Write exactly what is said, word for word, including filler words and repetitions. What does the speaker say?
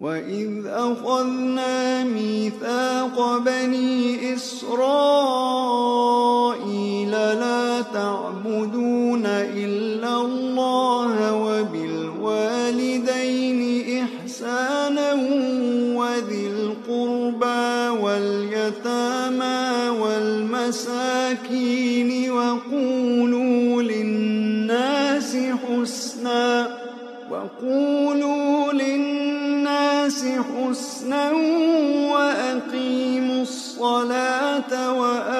وإذ أخذنا ميثاق بني إسرائيل لا تعبدون إلا الله وبالوالدين إحسانا وذي القربى واليتامى والمساكين وقولوا للناس حسنا وقولوا للناس حسنا وأقيموا الصلاة وأقيموا